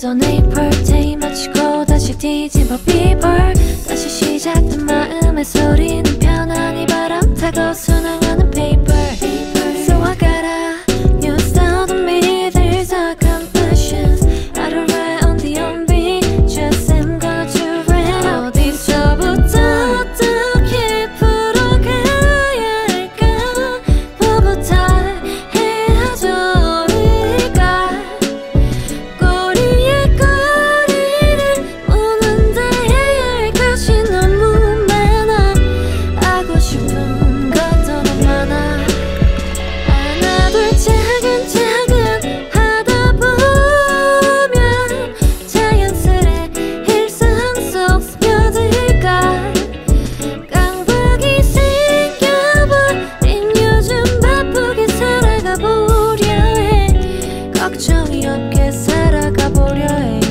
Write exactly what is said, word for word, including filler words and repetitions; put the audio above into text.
던 에이프릴 데이 마치고 다시 뒤집어 비벌 다시 시작된 마음의 소리는 편안히 바람 타고 순항하는 paper. So I gotta use down the me, there's a compassion. I don't rely on the unbeat, just am gonna do it. 어디서부터 어떻게 풀어가야 할까? 뭐부터 해야 좋을까? 꼬리에 꼬리를 무는데 해야 할 것이 너무 많아. 하고 싶은 것도 너무 많아. 하나 둘 차근차근 하다 보면 자연스레 일상 속 스며들까? 깜빡이 생겨버린 요즘 바쁘게 살아가 보려 해. 걱정이 없게 살아가 보려 해.